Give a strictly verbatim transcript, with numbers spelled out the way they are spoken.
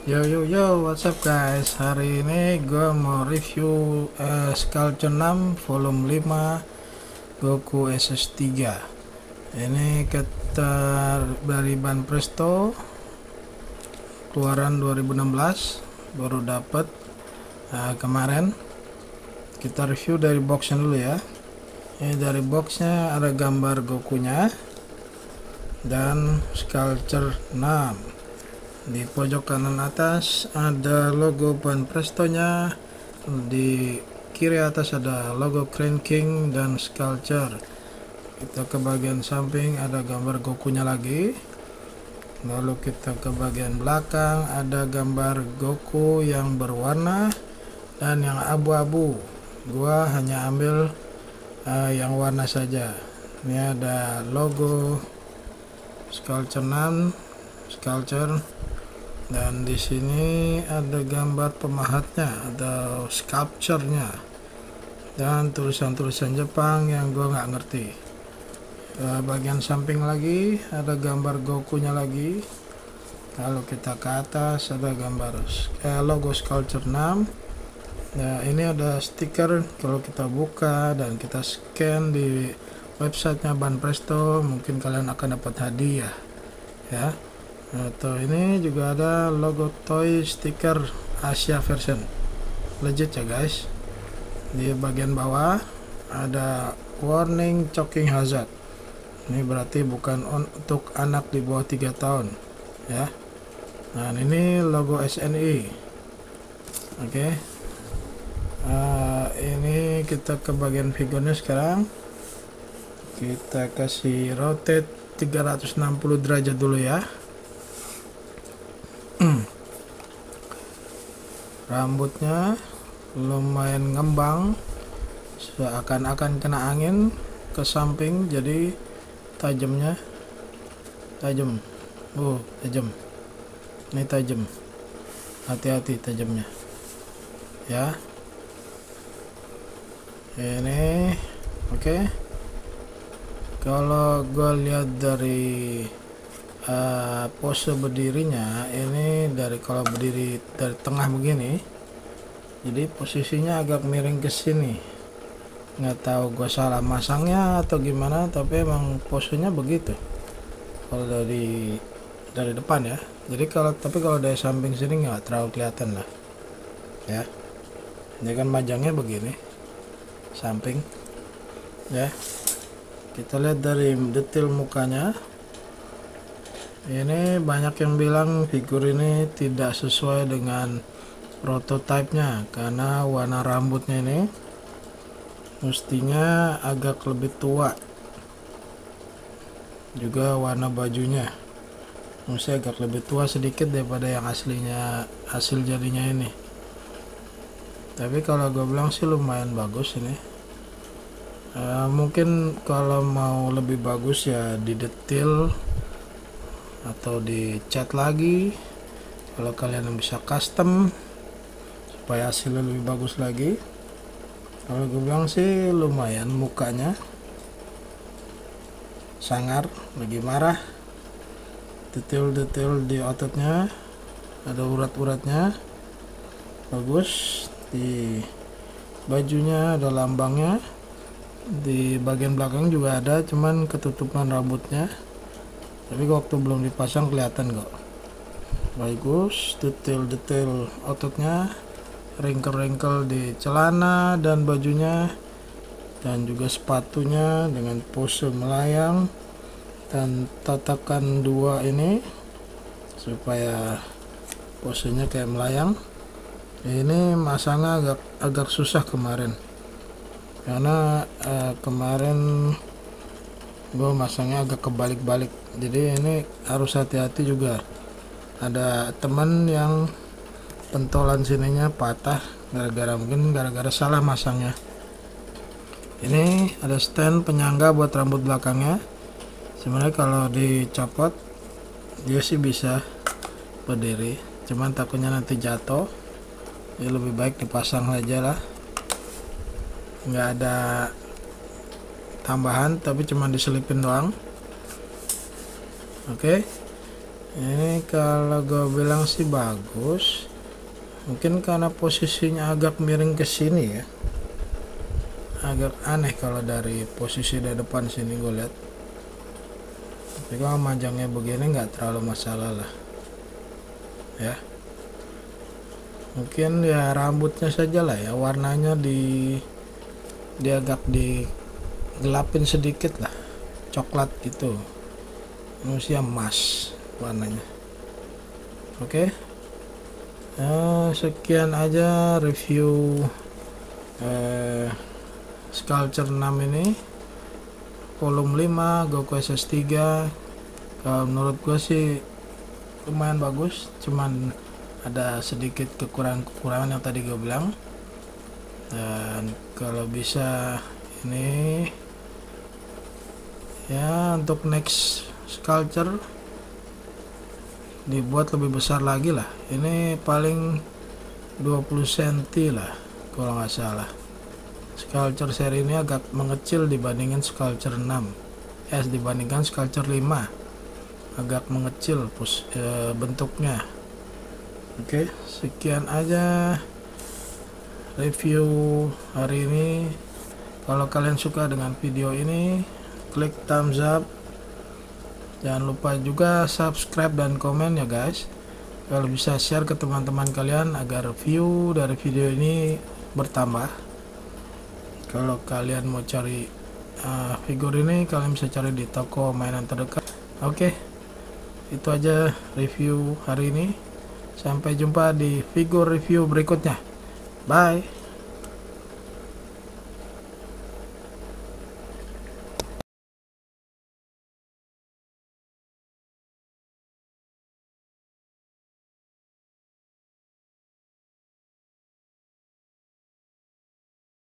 Yo yo yo, what's up guys? Hari ini gue mau review uh, Sculpture enam volume lima Goku S S tiga. Ini kita dari Ban Presto, keluaran dua ribu enam belas, baru dapet uh, kemarin. Kita review dari boxnya dulu ya. Ini dari boxnya ada gambar Gokunya dan Sculpture enam. Di pojok kanan atas ada logo Ban Presto-nya, di kiri atas ada logo Crane King dan Sculpture. Kita ke bagian samping ada gambar Gokunya lagi, lalu kita ke bagian belakang ada gambar Goku yang berwarna dan yang abu-abu. Gua hanya ambil uh, yang warna saja. Ini ada logo Sculpture enam, Sculpture. Dan di sini ada gambar pemahatnya atau sculpture-nya dan tulisan-tulisan Jepang yang gue nggak ngerti. E, bagian samping lagi ada gambar Gokunya lagi. Lalu kita ke atas ada gambar eh, logo Sculpture enam. Nah, ini ada stiker. Kalau kita buka dan kita scan di websitenya Ban Presto, mungkin kalian akan dapat hadiah ya. Atau ini juga ada logo toy stiker Asia version, legit ya guys. Di bagian bawah ada warning choking hazard. Ini berarti bukan untuk anak di bawah tiga tahun ya. Nah, ini logo S N I. Oke, okay. uh, ini kita ke bagian figurnya sekarang. Kita kasih rotate tiga ratus enam puluh derajat dulu ya. Rambutnya lumayan ngembang, seakan-akan kena angin ke samping, jadi tajamnya tajam. Oh, tajam. Ini tajam. Hati-hati tajamnya. Ya. Ini oke. Okay. Kalau gue lihat dari Uh, pose berdirinya, ini dari kalau berdiri dari tengah begini, jadi posisinya agak miring ke sini. Nggak tahu gue salah masangnya atau gimana, tapi emang posenya begitu. Kalau dari dari depan ya. Jadi kalau tapi kalau dari samping sini nggak terlalu kelihatan lah. Ya. Ini kan majangnya begini, samping. Ya. Kita lihat dari detail mukanya. Ini banyak yang bilang figur ini tidak sesuai dengan prototipenya karena warna rambutnya ini mestinya agak lebih tua, juga warna bajunya mesti agak lebih tua sedikit daripada yang aslinya, hasil jadinya ini. Tapi kalau gue bilang sih lumayan bagus ini. Uh, mungkin kalau mau lebih bagus ya di detail atau dicat lagi, kalau kalian bisa custom supaya hasilnya lebih bagus lagi. Kalau gue bilang sih lumayan, mukanya sangar, lagi marah, detail-detail di ototnya ada urat-uratnya bagus, di bajunya ada lambangnya, di bagian belakang juga ada, cuman ketutupan rambutnya. Tapi waktu belum dipasang kelihatan kok. Bagus, detail-detail ototnya, ringkel-ringkel di celana dan bajunya, dan juga sepatunya dengan pose melayang dan tatakan dua ini supaya posenya kayak melayang. Ini masangnya agak agak susah kemarin, karena eh, kemarin gue masangnya agak kebalik-balik, jadi ini harus hati-hati juga. Ada teman yang pentolan sininya patah gara-gara mungkin gara-gara salah masangnya. Ini ada stand penyangga buat rambut belakangnya. Sebenarnya kalau dicopot dia sih bisa berdiri, cuman takutnya nanti jatuh, ya lebih baik dipasang aja lah. Nggak ada tambahan, tapi cuma diselipin doang. Oke, Ini kalau gue bilang sih bagus, mungkin karena posisinya agak miring ke sini ya, agak aneh kalau dari posisi dari depan sini gue lihat. Tapi kalau majangnya begini nggak terlalu masalah lah ya. Mungkin ya rambutnya saja lah ya, warnanya di dia agak digelapin sedikit lah, coklat gitu, manusia emas warnanya. Oke, nah, sekian aja review eh, Sculpture enam ini volume lima Goku S S tiga. Kalau menurut gue sih lumayan bagus, cuman ada sedikit kekurangan-kekurangan yang tadi gue bilang. Dan kalau bisa ini ya, untuk next sculpture dibuat lebih besar lagi lah. Ini paling dua puluh sentimeter lah kalau nggak salah. Sculpture seri ini agak mengecil dibandingin Sculpture enam, eh dibandingkan Sculpture lima, agak mengecil pus, e, bentuknya. Oke, sekian aja review hari ini. Kalau kalian suka dengan video ini, klik thumbs up. Jangan lupa juga subscribe dan komen ya guys. Kalau bisa share ke teman-teman kalian agar view dari video ini bertambah. Kalau kalian mau cari uh, figur ini, kalian bisa cari di toko mainan terdekat. Oke, itu aja review hari ini. Sampai jumpa di figur review berikutnya. Bye.